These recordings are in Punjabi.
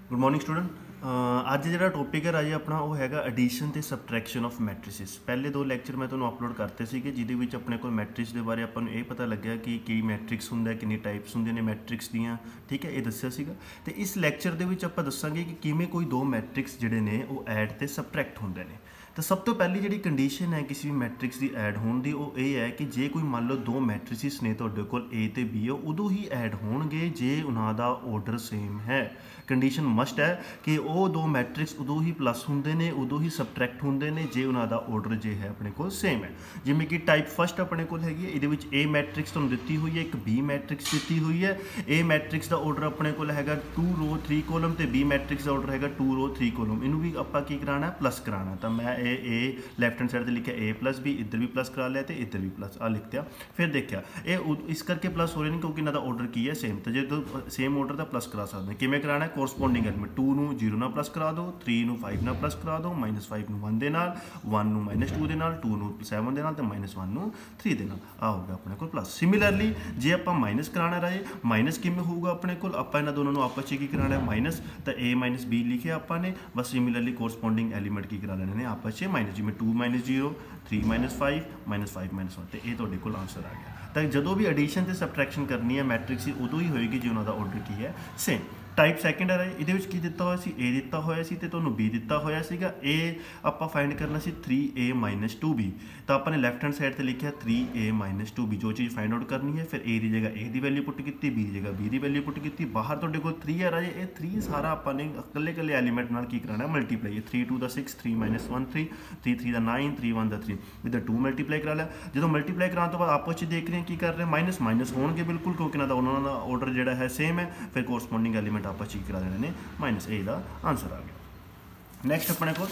Good morning student. ਅੱਜ ਜਿਹੜਾ ਟੌਪਿਕ ਹੈ ਰਾਜੇ ਆਪਣਾ ਉਹ ਹੈਗਾ ਐਡੀਸ਼ਨ ਤੇ ਸਬਟ੍ਰੈਕਸ਼ਨ ਆਫ ਮੈਟ੍ਰਿਸਿਸ। ਪਹਿਲੇ ਦੋ ਲੈਕਚਰ ਮੈਂ ਤੁਹਾਨੂੰ ਅਪਲੋਡ ਕਰਤੇ ਸੀਗੇ ਜਿਹਦੇ ਵਿੱਚ ਆਪਣੇ ਕੋਲ ਮੈਟ੍ਰਿਕਸ ਦੇ ਬਾਰੇ ਆਪਾਂ ਨੂੰ ਇਹ ਪਤਾ ਲੱਗਿਆ ਕਿ ਕੀ ਮੈਟ੍ਰਿਕਸ ਹੁੰਦਾ, ਕਿੰਨੀ ਟਾਈਪਸ ਹੁੰਦੀਆਂ ਨੇ ਮੈਟ੍ਰਿਕਸ ਦੀਆਂ, ਠੀਕ ਹੈ, ਇਹ ਦੱਸਿਆ ਸੀਗਾ। ਤੇ ਇਸ ਲੈਕਚਰ ਦੇ ਵਿੱਚ ਆਪਾਂ ਦੱਸਾਂਗੇ ਕਿ ਕਿਵੇਂ ਕੋਈ ਦੋ ਮੈਟ੍ਰਿਕਸ ਜਿਹੜੇ ਨੇ ਉਹ ਐਡ ਤੇ ਸਬਟ੍ਰੈਕਟ ਹੁੰਦੇ ਨੇ। ਤਾਂ ਸਭ ਤੋਂ ਪਹਿਲੀ ਜਿਹੜੀ ਕੰਡੀਸ਼ਨ ਹੈ ਕਿਸੇ ਵੀ ਮੈਟ੍ਰਿਕਸ ਦੀ ਐਡ ਹੋਣ ਦੀ ਉਹ ਇਹ ਹੈ ਕਿ ਜੇ ਕੋਈ ਮੰਨ ਲਓ ਦੋ ਮੈਟ੍ਰਿਸਿਸ ਨੇ ਤੁਹਾਡੇ ਕੋਲ A ਤੇ B ਉਦੋਂ ਹੀ ਐਡ ਹੋਣਗੇ ਜੇ ਉਹਨਾਂ ਦਾ ਆਰਡਰ ਸੇਮ ਹੈ। ਕੰਡੀਸ਼ਨ ਮਸਟ ਹੈ ਕਿ ਉਹ ਦੋ ਮੈਟ੍ਰਿਕਸ ਉਦੋਂ ਹੀ ਪਲੱਸ ਹੁੰਦੇ ਨੇ, ਉਦੋਂ ਹੀ ਸਬਟ੍ਰੈਕਟ ਹੁੰਦੇ ਨੇ ਜੇ ਉਹਨਾਂ ਦਾ ਆਰਡਰ ਜੇ ਹੈ ਆਪਣੇ ਕੋਲ ਸੇਮ ਹੈ। ਜਿਵੇਂ ਕਿ ਟਾਈਪ ਫਸਟ ਆਪਣੇ ਕੋਲ ਹੈਗੀ ਹੈ, ਇਹਦੇ ਵਿੱਚ A ਮੈਟ੍ਰਿਕਸ ਤੁਹਾਨੂੰ ਦਿੱਤੀ ਹੋਈ ਹੈ, ਇੱਕ B ਮੈਟ੍ਰਿਕਸ ਦਿੱਤੀ ਹੋਈ ਹੈ। A ਮੈਟ੍ਰਿਕਸ ਦਾ ਆਰਡਰ ਆਪਣੇ ਕੋਲ ਹੈਗਾ 2 ਰੋ 3 ਕੋਲਮ ਤੇ B ਮੈਟ੍ਰਿਕਸ ਦਾ ਆਰਡਰ ਹੈਗਾ 2 ਰੋ 3 ਕੋਲਮ। ਇਹਨੂੰ ਵੀ ਆਪਾਂ ਕੀ ਕਰਾਉਣਾ, ਪਲੱਸ ਕਰਾਉਣਾ। ਤਾਂ ਮੈਂ ਇਹ ਲੈਫਟ ਹੈਂਡ ਸਾਈਡ ਤੇ ਲਿਖਿਆ A ਪਲੱਸ B, ਇੱਧਰ ਵੀ ਪਲੱਸ ਕਰਾ ਲਿਆ ਤੇ ਇੱਧਰ ਵੀ ਪਲੱਸ ਆ ਲਿਖਿਆ। ਫਿਰ ਦੇਖਿਆ ਇਹ ਇਸ ਕਰਕੇ ਪਲੱਸ ਹੋ ਰਹੇ ਨੇ ਕਿਉਂਕਿ ਇਹਨਾਂ ਦਾ ਆਰਡਰ ਕੀ ਹੈ, ਸੇਮ। ਤਾਂ ਜਦੋਂ ਸੇਮ ਆਰਡਰ ਦਾ ਪਲੱਸ ਕਰਾ ਸਕਦੇ ਕਿਵੇਂ ਕਰਾਉਣਾ, ਕੋਰਸਪੋਂਡਿੰਗ ਐਲੀਮੈਂਟ 2 ਨੂੰ 0 ਨਾਲ ਪਲੱਸ ਕਰਾ ਦਿਓ, 3 ਨੂੰ 5 ਨਾਲ ਪਲੱਸ ਕਰਾ ਦਿਓ, -5 ਨੂੰ 1 ਦੇ ਨਾਲ, 1 ਨੂੰ -2 ਦੇ ਨਾਲ, 2 ਨੂੰ 7 ਦੇ ਨਾਲ ਤੇ -1 ਨੂੰ 3 ਦੇ ਨਾਲ। ਆ ਹੋ ਗਿਆ ਆਪਣੇ ਕੋਲ ਪਲੱਸ। ਸਿਮਿਲਰਲੀ ਜੇ ਆਪਾਂ ਮਾਈਨਸ ਕਰਾਉਣਾ ਰਹੇ, ਮਾਈਨਸ ਕਿਵੇਂ ਹੋਊਗਾ ਆਪਣੇ ਕੋਲ, ਆਪਾਂ ਇਹਨਾਂ ਦੋਨਾਂ ਨੂੰ ਆਪਸ 'ਚ ਕੀ ਕਰਾਉਣਾ ਮਾਈਨਸ, ਤਾਂ A - B ਲਿਖਿਆ ਆਪਾਂ ਨੇ। ਬਸ ਸਿਮਿਲਰਲੀ ਕੋਰਸਪੋਂਡਿੰਗ ਐਲੀਮੈਂਟ ਕੀ ਕਰਾ ਲੈਣੇ ਨੇ ਆਪਸ 'ਚ ਮਾਈਨਸ, ਜਿਵੇਂ 2 - 0, 3 - 5, -5 - 1 ਤੇ ਇਹ ਤੁਹਾਡੇ ਕੋਲ ਆਂਸਰ ਆ ਗਿਆ। ਤਾਂ ਜਦੋਂ ਵੀ ਐਡੀਸ਼ਨ ਤੇ ਸਬਟ੍ਰੈਕਸ਼ਨ ਕਰਨੀ ਹੈ ਮੈਟ੍ਰਿਕਸ ਦੀ ਉਦੋਂ ਹੀ ਹੋਏਗੀ ਜੇ ਉਹਨਾਂ ਦਾ ਆਰਡਰ ਕੀ ਹੈ, ਸੇਮ। ਟਾਈਪ ਸੈਕਿੰਡ ਹੈ ਇਹਦੇ ਵਿੱਚ ਕੀ ਦਿੱਤਾ ਹੋਇਆ ਸੀ, A ਦਿੱਤਾ ਹੋਇਆ ਸੀ ਤੇ ਤੁਹਾਨੂੰ B ਦਿੱਤਾ ਹੋਇਆ ਸੀਗਾ। A ਆਪਾਂ ਫਾਈਂਡ ਕਰਨਾ ਸੀ 3A - 2B, ਤਾਂ ਆਪਾਂ ਨੇ ਲੈਫਟ ਹੈਂਡ ਸਾਈਡ ਤੇ ਲਿਖਿਆ 3A - 2B। ਜੋ ਚੀਜ਼ ਫਾਈਂਡ ਆਊਟ ਕਰਨੀ ਹੈ ਫਿਰ A ਦੀ ਜਗ੍ਹਾ A ਦੀ ਵੈਲਿਊ ਪੁੱਟ ਕੀਤੀ, B ਦੀ ਜਗ੍ਹਾ B ਦੀ ਵੈਲਿਊ ਪੁੱਟ ਕੀਤੀ। ਬਾਹਰ ਤੁਹਾਡੇ ਕੋਲ 3 ਹੈ ਰਾਜੇ, ਇਹ 3 ਸਾਰਾ ਆਪਾਂ ਨੇ ਇਕੱਲੇ ਐਲੀਮੈਂਟ ਨਾਲ ਕੀ ਕਰਾਉਣਾ, ਮਲਟੀਪਲਾਈ। 3 2 ਦਾ 6, 3 - 1 3, 3 3 ਦਾ 9, 3 1 ਦਾ 3, ਇੱਧਰ 2 ਮਲਟੀਪਲਾਈ ਕਰਾ ਲਿਆ। ਜਦੋਂ ਮਲਟੀਪਲਾਈ ਕਰਾਉਣ ਤੋਂ ਬਾਅਦ ਆਪਸ 'ਚ ਦੇਖ ਰਹੇ ਹਾਂ ਕੀ ਕਰ ਰਹੇ, ਮਾਈਨਸ ਮਾਈਨਸ ਹੋਣਗੇ ਬਿਲਕੁਲ ਕਿਉਂਕਿ ਉਹਨਾਂ ਦਾ ਆਰਡਰ ਜਿਹੜਾ ਹੈ ਸੇਮ ਹੈ। ਫਿਰ ਕੋਰਸਪੋਂਡਿੰਗ ਐਲੀਮੈਂਟ ਆਪਸ 'ਚ ਕਰਾ ਦੇਣੇ ਨੇ ਮਾਈਨਸ। A ਦਾ ਆਂਸਰ ਆ ਗਿਆ। ਨੈਕਸਟ ਆਪਣੇ ਕੋਲ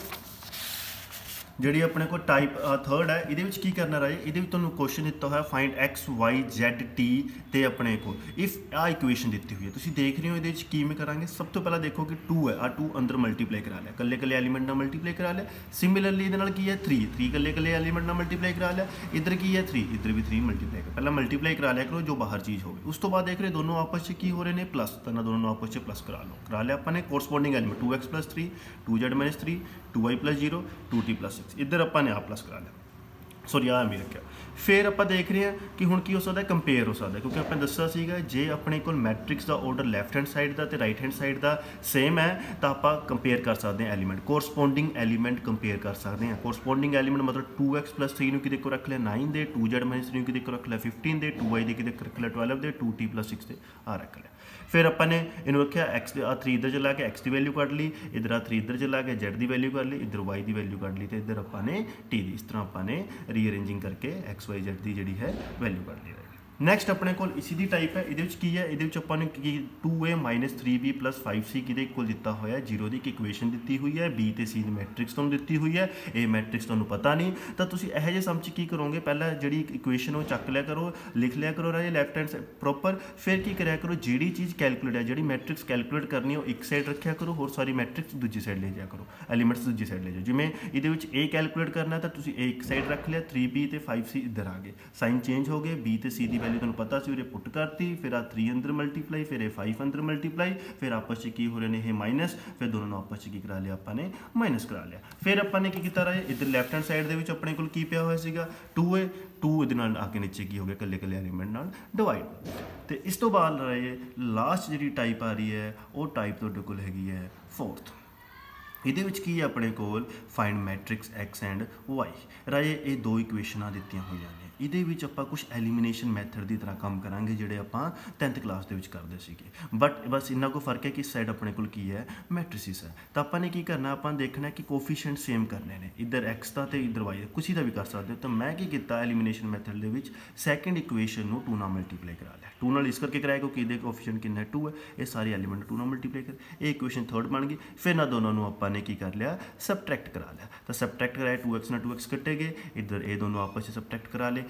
ਜਿਹੜੀ ਆਪਣੇ ਕੋਲ ਟਾਈਪ ਥਰਡ ਹੈ, ਇਹਦੇ ਵਿੱਚ ਕੀ ਕਰਨਾ ਰਾਜੇ, ਇਹਦੇ ਵਿੱਚ ਤੁਹਾਨੂੰ ਕੁਐਸਚਨ ਦਿੱਤਾ ਹੋਇਆ find x y z t ਤੇ ਆਪਣੇ ਕੋਲ ਇਫ ਆ ਇਕੁਏਸ਼ਨ ਦਿੱਤੀ ਹੋਈ ਹੈ। ਤੁਸੀਂ ਦੇਖ ਰਹੇ ਹੋ ਇਹਦੇ ਵਿੱਚ ਕਿਵੇਂ ਕਰਾਂਗੇ। ਸਭ ਤੋਂ ਪਹਿਲਾਂ ਦੇਖੋ ਕਿ 2 ਹੈ, ਆ 2 ਅੰਦਰ ਮਲਟੀਪਲਾਈ ਕਰਾ ਲਿਆ, ਇਕੱਲੇ ਐਲੀਮੈਂਟ ਨਾਲ ਮਲਟੀਪਲਾਈ ਕਰਾ ਲਿਆ। ਸਿਮਿਲਰਲੀ ਇਹਦੇ ਨਾਲ ਕੀ ਹੈ 3 ਇਕੱਲੇ ਐਲੀਮੈਂਟ ਨਾਲ ਮਲਟੀਪਲਾਈ ਕਰਾ ਲਿਆ। ਇੱਧਰ ਕੀ ਹੈ 3, ਇੱਧਰ ਵੀ 3 ਮਲਟੀਪਲਾਈ ਕਰ, ਪਹਿਲਾਂ ਮਲਟੀਪਲਾਈ ਕਰਾ ਲਿਆ ਕਰੋ ਜੋ ਬਾਹਰ ਚੀਜ਼ ਹੋਵੇ। ਉਸ ਤੋਂ ਬਾਅਦ ਦੇਖ ਰਹੇ ਦੋਨੋਂ ਆਪਸ 'ਚ ਕੀ ਹੋ ਰਹੇ ਨੇ, ਪਲੱਸ। ਤਾਂ ਇਹਨਾਂ ਦੋਨੋਂ ਨੂੰ ਆਪਸ 'ਚ ਪਲੱਸ ਕਰਾ ਲਓ, ਕਰਾ ਲਿਆ ਆਪਾਂ ਨੇ। Corresponding element 2x + 3, 2z - 3, 2y + 0, 2t + 6, ਇੱਧਰ ਆਪਾਂ ਨੇ ਆ ਪਲੱਸ ਕਰਾ ਲਿਆ, ਸੌਰੀ ਆ ਵੀ ਰੱਖਿਆ। ਫਿਰ ਆਪਾਂ ਦੇਖ ਰਹੇ ਹਾਂ ਕਿ ਹੁਣ ਕੀ ਹੋ ਸਕਦਾ, ਕੰਪੇਅਰ ਹੋ ਸਕਦਾ ਕਿਉਂਕਿ ਆਪਾਂ ਦੱਸਿਆ ਸੀਗਾ ਜੇ ਆਪਣੇ ਕੋਲ ਮੈਟ੍ਰਿਕਸ ਦਾ ਆਰਡਰ ਲੈਫਟ ਹੈਂਡ ਸਾਈਡ ਦਾ ਤੇ ਰਾਈਟ ਹੈਂਡ ਸਾਈਡ ਦਾ ਸੇਮ ਹੈ ਤਾਂ ਆਪਾਂ ਕੰਪੇਅਰ ਕਰ ਸਕਦੇ ਹਾਂ ਐਲੀਮੈਂਟ, ਕੋਰਸਪੋਂਡਿੰਗ ਐਲੀਮੈਂਟ ਕੰਪੇਅਰ ਕਰ ਸਕਦੇ ਹਾਂ। ਕੋਰਸਪੋਂਡਿੰਗ ਐਲੀਮੈਂਟ ਮਤਲਬ 2x + 3 ਨੂੰ ਕਿਹਦੇ ਕੋਲ ਰੱਖ ਲਿਆ 9 ਦੇ, 2z - 3 ਨੂੰ ਕਿਹਦੇ ਕੋਲ ਰੱਖ ਲਿਆ 15 ਦੇ, 2y ਦੇ ਕਿਹਦੇ ਕੋਲ ਰੱਖ ਲਿਆ 12 ਦੇ, 2t + 6 ਦੇ ਆ ਰੱਖ ਲਿਆ। ਫਿਰ ਆਪਾਂ ਨੇ ਇਹਨੂੰ ਰੱਖਿਆ x ਦੇ 3 ਇੱਧਰ ਚਲਾ ਕੇ x ਦੀ ਵੈਲਿਊ ਕੱਢ ਲਈ, ਇੱਧਰ 3 ਇੱਧਰ ਚਲਾ ਕੇ z ਦੀ ਵੈਲਿਊ ਕੱਢ ਲਈ, ਇੱਧਰ y ਦੀ ਵੈਲਿਊ ਕੱਢ ਲਈ ਤੇ ਇੱਧਰ ਆਪਾਂ ਨੇ t ਦੀ। ਇਸ ਤਰ੍ਹਾਂ ਆਪਾਂ ਨੇ ਰੀਅਰੇਂਜਿੰਗ ਕਰਕੇ x y z ਦੀ ਜਿਹੜੀ ਹੈ ਵੈਲਿਊ ਕੱਢ ਲਈ। ਨੈਕਸਟ ਆਪਣੇ ਕੋਲ ਇਸੀ ਦੀ ਟਾਈਪ ਹੈ, ਇਹਦੇ ਵਿੱਚ ਕੀ ਹੈ, ਇਹਦੇ ਵਿੱਚ ਆਪਾਂ ਨੇ ਕੀ 2a - 3b + 5c ਕਿਹਦੇ ਇਕੁਅਲ ਦਿੱਤਾ ਹੋਇਆ 0 ਦੀ ਇੱਕ ਇਕੁਏਸ਼ਨ ਦਿੱਤੀ ਹੋਈ ਹੈ। B ਤੇ C ਦੀ ਮੈਟ੍ਰਿਕਸ ਤੁਹਾਨੂੰ ਦਿੱਤੀ ਹੋਈ ਹੈ, A ਮੈਟ੍ਰਿਕਸ ਤੁਹਾਨੂੰ ਪਤਾ ਨਹੀਂ। ਤਾਂ ਤੁਸੀਂ ਇਹੋ ਜਿਹੇ ਸਮ 'ਚ ਕੀ ਕਰੋਗੇ, ਪਹਿਲਾਂ ਜਿਹੜੀ ਇਕੁਏਸ਼ਨ ਉਹ ਚੱਕ ਲਿਆ ਕਰੋ, ਲਿਖ ਲਿਆ ਕਰੋ ਰਾਜੇ ਲੈਫਟ ਹੈਂਡ ਪ੍ਰੋਪਰ। ਫਿਰ ਕੀ ਕਰਿਆ ਕਰੋ, ਜਿਹੜੀ ਚੀਜ਼ ਕੈਲਕੂਲੇਟ ਹੈ, ਜਿਹੜੀ ਮੈਟ੍ਰਿਕਸ ਕੈਲਕੂਲੇਟ ਕਰਨੀ ਉਹ ਇੱਕ ਸਾਈਡ ਰੱਖਿਆ ਕਰੋ, ਹੋਰ ਸਾਰੀ ਮੈਟ੍ਰਿਕਸ ਦੂਜੀ ਸਾਈਡ ਲੈ ਜਾਇਆ ਕਰੋ, ਐਲੀਮੈਂਟਸ ਦੂਜੀ ਸਾਈਡ ਲੈ ਜਾਓ। ਜਿਵੇਂ ਇਹਦੇ ਵਿੱਚ A ਕੈਲਕੂਲੇਟ ਕਰਨਾ ਤਾਂ ਤੁਸੀਂ A ਇੱਕ ਸਾਈਡ ਰੱਖ ਲਿਆ, 3b ਤੇ 5c ਇੱਧਰ ਆ ਗਏ, ਸਾਈਨ ਚੇਂਜ ਹੋ ਗਏ। B ਤੇ C ਦੀ ਵੈਲਿਊ ਤੁਹਾਨੂੰ ਪਤਾ ਸੀ ਪੁੱਟ ਕਰਤੀ, ਫਿਰ ਆ 3 ਅੰਦਰ ਮਲਟੀਪਲਾਈ, ਫਿਰ ਇਹ 5 ਅੰਦਰ ਮਲਟੀਪਲਾਈ, ਫਿਰ ਆਪਸ 'ਚ ਕੀ ਹੋ ਰਹੇ ਨੇ ਇਹ ਮਾਈਨਸ, ਫਿਰ ਦੋਨੋਂ ਨੂੰ ਆਪਸ 'ਚ ਕੀ ਕਰਾ ਲਿਆ ਆਪਾਂ ਨੇ, ਮਾਈਨਸ ਕਰਾ ਲਿਆ। ਫਿਰ ਆਪਾਂ ਨੇ ਕੀ ਕੀਤਾ ਰਾਜੇ, ਇੱਧਰ ਲੈਫਟ ਹੈਂਡ ਸਾਈਡ ਦੇ ਵਿੱਚ ਆਪਣੇ ਕੋਲ ਕੀ ਪਿਆ ਹੋਇਆ ਸੀਗਾ 2a, 2 ਇਹਦੇ ਨਾਲ ਆ ਕੇ ਨੀਚੇ ਕੀ ਹੋ ਗਿਆ ਇਕੱਲੇ ਐਲੀਮੈਂਟ ਨਾਲ ਡਿਵਾਈਡ। ਤੇ ਇਸ ਤੋਂ ਬਾਅਦ ਰਾਜੇ ਲਾਸਟ ਜਿਹੜੀ ਟਾਈਪ ਆ ਰਹੀ ਹੈ ਉਹ ਟਾਈਪ ਤੁਹਾਡੇ ਕੋਲ ਹੈਗੀ ਹੈ ਫੋਰਥ। ਇਹਦੇ ਵਿੱਚ ਕੀ ਹੈ ਆਪਣੇ ਕੋਲ find matrix x and y। ਰਾਜੇ ਇਹ ਦੋ ਇਕੁਏਸ਼ਨਾਂ ਦਿੱਤੀਆਂ ਹੋਈਆਂ ਨੇ, ਇਹਦੇ ਵਿੱਚ ਆਪਾਂ ਕੁਝ ਐਲੀਮੀਨੇਸ਼ਨ ਮੈਥਡ ਦੀ ਤਰ੍ਹਾਂ ਕੰਮ ਕਰਾਂਗੇ ਜਿਹੜੇ ਆਪਾਂ 10th ਕਲਾਸ ਦੇ ਵਿੱਚ ਕਰਦੇ ਸੀਗੇ। ਬਟ ਬਸ ਇੰਨਾ ਕੋ ਫਰਕ ਹੈ ਕਿ ਇਸ ਸਾਈਡ ਆਪਣੇ ਕੋਲ ਕੀ ਹੈ ਮੈਟ੍ਰਿਸਿਸ ਹੈ। ਤਾਂ ਆਪਾਂ ਨੇ ਕੀ ਕਰਨਾ, ਆਪਾਂ ਦੇਖਣਾ ਕਿ ਕੋਫੀਸ਼ੀਐਂਟ ਸੇਮ ਕਰਨੇ ਨੇ, ਇੱਧਰ x ਦਾ ਤੇ ਇੱਧਰ y ਦਾ, ਕਿਸੇ ਦਾ ਵੀ ਕਰ ਸਕਦੇ ਹੋ। ਤਾਂ ਮੈਂ ਕੀ ਕੀਤਾ ਐਲੀਮੀਨੇਸ਼ਨ ਮੈਥਡ ਦੇ ਵਿੱਚ ਸੈਕਿੰਡ ਇਕੁਏਸ਼ਨ ਨੂੰ 2 ਨਾਲ ਮਲਟੀਪਲਾਈ ਕਰਾ ਲਿਆ। 2 ਨਾਲ ਇਸ ਕਰਕੇ ਕਰਾਇਆ ਕਿਉਂਕਿ ਇਹਦੇ ਕੋਫੀਸ਼ੀਐਂਟ ਕਿੰਨਾ ਹੈ 2 ਹੈ, ਇਹ ਸਾਰੇ ਐਲੀਮੈਂਟ 2 ਨਾਲ ਮਲਟੀਪਲਾਈ ਕਰ, ਇਹ ਇਕੁਏਸ਼ਨ ਥਰਡ ਬਣ ਗਈ। ਫਿਰ ਨਾ ਦੋਨੋਂ ਨੂੰ ਆਪਾਂ ਨੇ ਕੀ ਕਰ ਲਿਆ ਸਬਟ੍ਰੈਕਟ ਕਰਾ ਲਿਆ। ਤਾਂ ਸਬਟ੍ਰੈਕਟ ਕਰਾਇਆ 2x ਨਾਲ 2x ਕੱਟੇ ਗਏ, ਇੱਧਰ ਇਹ ਦੋਨੋਂ ਆਪਸ 'ਚ ਸਬਟ੍ਰੈਕਟ ਕਰਾ ਲਏ।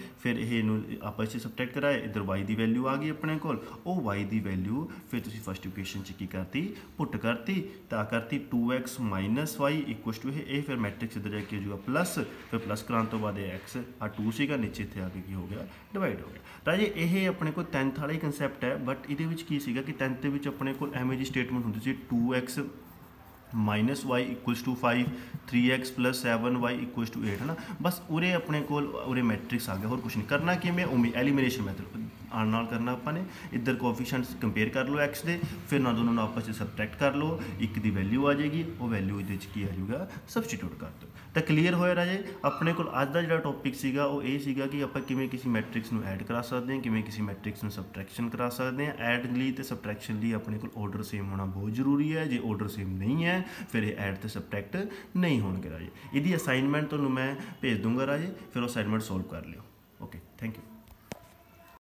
ਫਿਰ ਇਹਨੂੰ ਆਪਸ 'ਚ ਸਬਟਰੈਕਟ ਕਰਾਏ, ਇੱਧਰ y ਦੀ ਵੈਲਿਊ ਆ ਗਈ ਆਪਣੇ ਕੋਲ। ਉਹ y ਦੀ ਵੈਲਿਊ ਫਿਰ ਤੁਸੀਂ ਫਸਟ ਇਕੁਏਸ਼ਨ 'ਚ ਕੀ ਕਰਤੀ, ਪੁੱਟ ਕਰਤੀ, ਤਾਂ ਕਰਤੀ 2x minus Y equal to ਇਹ ਫਿਰ ਮੈਟ੍ਰਿਕਸ ਇੱਧਰ ਜਾ ਕੇ ਹੋ ਜਾਊਗਾ ਪਲੱਸ, ਫਿਰ ਪਲੱਸ ਕਰਾਉਣ ਤੋਂ ਬਾਅਦ ਇਹ x ਆ 2 ਸੀਗਾ, ਨੀਚੇ ਇੱਥੇ ਆ ਕੇ ਕੀ ਹੋ ਗਿਆ, ਡਿਵਾਈਡ ਹੋ ਗਿਆ। ਰਾਜੇ ਇਹ ਆਪਣੇ ਕੋਲ 10th ਵਾਲਾ ਹੀ ਕੰਸੈਪਟ ਹੈ, ਬਟ ਇਹਦੇ ਵਿੱਚ ਕੀ ਸੀਗਾ ਕਿ 10th ਦੇ ਵਿੱਚ ਆਪਣੇ ਕੋਲ ਐਵੇਂ ਦੀ ਸਟੇਟਮੈਂਟ ਹੁੰਦੀ ਸੀ 2x minus y equals to 5, 3x plus 7y equals to 8 ਹੈ ਨਾ। ਬਸ ਉਰੇ ਆਪਣੇ ਕੋਲ ਉਰੇ ਮੈਟ੍ਰਿਕਸ ਆ ਗਿਆ, ਹੋਰ ਕੁਛ ਨਹੀਂ ਕਰਨਾ। ਕਿਵੇਂ ਉਵੇਂ ਐਲੀਮੀਨੇਸ਼ਨ ਮੈਥਡ ਆਉਣ ਨਾਲ ਕਰਨਾ ਆਪਾਂ ਨੇ। ਇੱਧਰ ਕੋਐਫੀਸ਼ੀਐਂਟਸ ਕੰਪੇਅਰ ਕਰ ਲਓ x ਦੇ, ਫਿਰ ਨਾ ਦੋਨੋਂ ਨੂੰ ਆਪਸ 'ਚ ਸਬਟਰੈਕਟ ਕਰ ਲਓ, ਇੱਕ ਦੀ ਵੈਲਿਊ ਆ ਜਾਏਗੀ, ਉਹ ਵੈਲਿਊ ਇਹਦੇ 'ਚ ਕੀ ਆ ਜਾਊਗਾ, ਸਬਸਟੀਟਿਊਟ ਕਰ ਦਿਓ। ਤਾਂ ਕਲੀਅਰ ਹੋਇਆ ਰਾਜੇ। ਆਪਣੇ ਕੋਲ ਅੱਜ ਦਾ ਜਿਹੜਾ ਟੌਪਿਕ ਸੀਗਾ ਉਹ ਇਹ ਸੀਗਾ ਕਿ ਆਪਾਂ ਕਿਵੇਂ ਕਿਸੇ ਮੈਟ੍ਰਿਕਸ ਨੂੰ ਐਡ ਕਰਾ ਸਕਦੇ ਹਾਂ, ਕਿਵੇਂ ਕਿਸੇ ਮੈਟ੍ਰਿਕਸ ਨੂੰ ਸਬਟਰੈਕਸ਼ਨ ਕਰਾ ਸਕਦੇ ਹਾਂ। ਐਡ ਲਈ ਤੇ ਸਬਟਰੈਕਸ਼ਨ ਲਈ ਆਪਣੇ ਕੋਲ ਆਰਡਰ ਸੇਮ ਹੋਣਾ ਬਹੁਤ ਜ਼ਰੂਰੀ ਹੈ। ਜੇ ਆਰਡਰ ਸੇਮ ਨਹੀਂ ਹੈ ਫਿਰ ਇਹ ਐਡ ਤੇ ਸਬਟਰੈਕਟ ਨਹੀਂ ਹੋਣਗੇ ਰਾਜੇ। ਇਹਦੀ ਅਸਾਈਨਮੈਂਟ ਤੁਹਾਨੂੰ ਮੈਂ ਭੇਜ ਦੂੰਗਾ ਰਾਜੇ, ਫਿਰ ਉਹ ਅਸਾਈਨਮੈਂਟ ਸੋਲਵ ਕਰ ਲਿਓ। Okay, thank you.